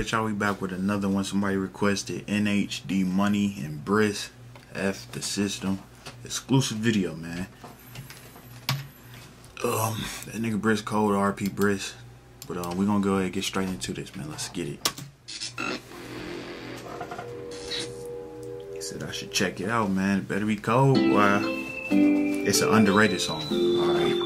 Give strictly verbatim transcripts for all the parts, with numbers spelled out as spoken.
at y'all? We back with another one. Somebody requested N H D Money and Brisk F the System exclusive video, man. Um, that nigga Brisk cold, R P Brisk. But um, we gonna go ahead and get straight into this, man. Let's get it. He said I should check it out, man. It better be cold. Why? It's an underrated song. All right.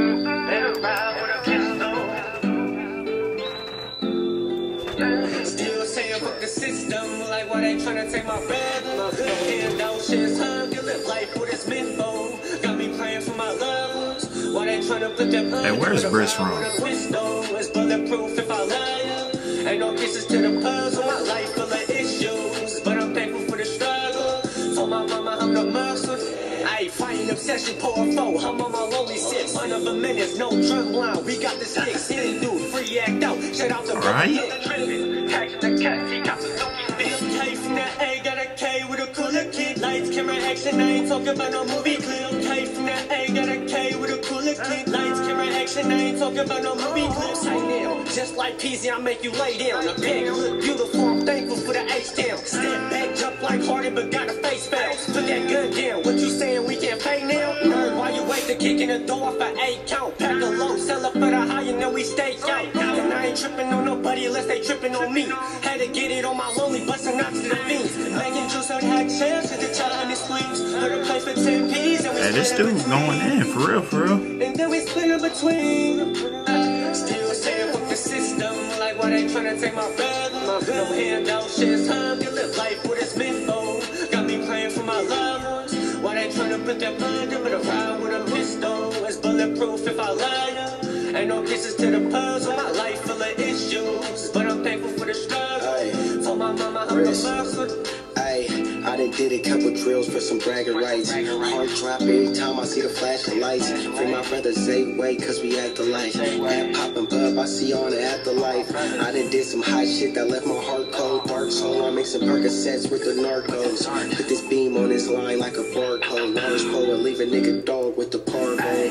Still saying fuck the system, like why they tryna take my bread. My good hand out, shit's hung, you live life what it's meant for. Got me praying for my loved ones. Why they tryna put that blood? Hey, where's Brisk from? It's bulletproof if I lie. Ain't no kisses to the puzzle, my life full of issues. But I'm thankful for the struggle. For my mama, I'm the muscle. I ain't fighting obsession, pour a foe. I'm on my lonely six. One of a minutes, no drum line. We got the sticks. Hit it, dude. Free act out. Shout out to right. Catching the cat, he got the K from that A, got a K with a cooler kid. Lights, camera, action. I ain't talking about no movie clip. K from that A, got a K with a cooler kid. Lights, camera, action. I ain't talking about no movie clips. I now, just like Peasy, I make you lay down. The pig look beautiful. I'm thankful for the H down. Step back, jump like Hardy, but got a face foul. Put that gun down. What you saying? We can't pay now? Nerd, why you wait to kick in the door for eight count? Pack a low, sell up for the high, and then we stay out. And I ain't tripping on nobody unless they tripping on me. Had to get it on my lonely, busting knocks to the fiends. Making juice on hot chairs to the child in the squeeze. Let her play for ten P's. Hey, this dude's going in, for real, for real. And then we split in between. Still saying fuck the system, like why they tryna take my brother. My no handout, shit's hung, you live life what it's meant for. Got me praying for my loved ones. Why they tryna put that blood in a ride with a pistol? It's bulletproof if I lie. Ain't no kisses to the puzzle, my life full of issues. But I'm thankful for the struggle. Aye. For my mama, I'm the muscle. Ayy, I done did a couple drills for some bragging rights. Heart drop every time I see the flashing lights. Free my brother Zay way, cause we act alike. That poppin' bub, I see on the afterlife. I done did some hot shit that left my heart cold. Dark soul, I make some Percocets with the narcos. Put this beam on this line like a barcode. Large pole and leave a nigga dog with the parvo.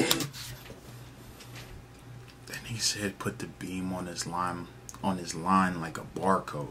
He said put the beam on his line on his line like a barcode.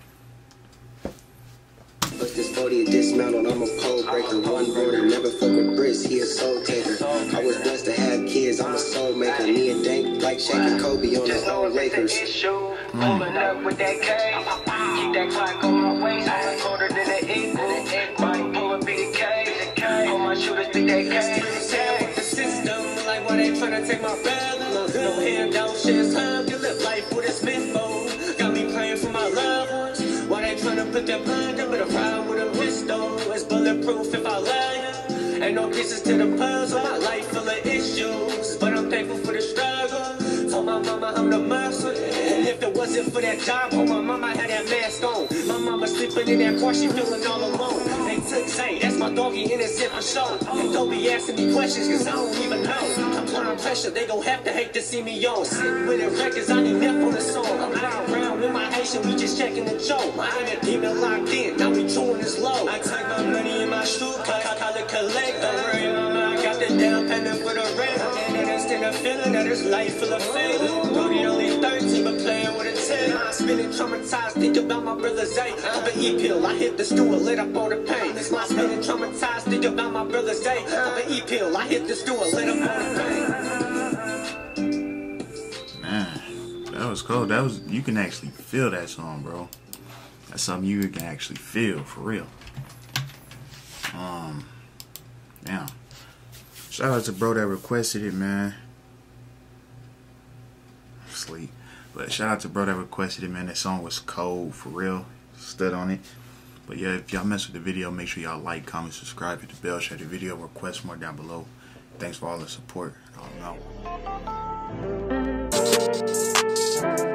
Put this forty and dismount on, I'm a pole breaker. One border, never fuck with Brisk, he a soul taker. I was blessed to have kids, I'm a soul maker. Me and Dank like Shaq and Kobe on the old Lakers. Pulling up with that K, keep that clock on my waist. I'm colder than an eagle. Might pull up be the K, all my shooters be that K. With the system, like why they tryna take my brother. No handout, shit's hung, you live life what it's meant for. Got me praying for my loved ones. Why they tryna put that blood up in a ride with a pistol? It's bulletproof if I lie. Ain't no pieces to the puzzle, my life full of issues. But I'm thankful for the struggle. For my mama, I'm the muscle. And if it wasn't for that job, oh my mama had that mask on. My mama sleeping in that car, she feeling all alone. They took Zay, that's my doggy innocent for sure. And don't be asking me questions, cause I don't even know. I'm applying pressure, they gon' have to hate to see me on. Sitting with the records, I need left on the song. I'm lying around with my Haitian, we just checking the joke. My inner demon locked in, now we chewing this low. I take my money in my shoe, call it collect. Don't worry, mama, I got the down payment for the rent. And then it's in a feeling that it's life full of failure. Brody only thirteen, but playing with a ten. I'm spinning traumatized, think about my brother Zay. I'm an E-pill, I hit the stool, lit up all the pain. It's my spinning traumatized, think about my brother Zay. I'm an E-pill, I hit the stool, lit up all the pain. Man, that was cool. That was, you can actually feel that song, bro. That's something you can actually feel, for real. Um, yeah. Shout out to bro that requested it, man. Sleep. But shout out to bro that requested it, man. That song was cold, for real. Stood on it. But yeah, if y'all mess with the video, make sure y'all like, comment, subscribe, hit the bell, share the video, request more down below. Thanks for all the support. I'm out.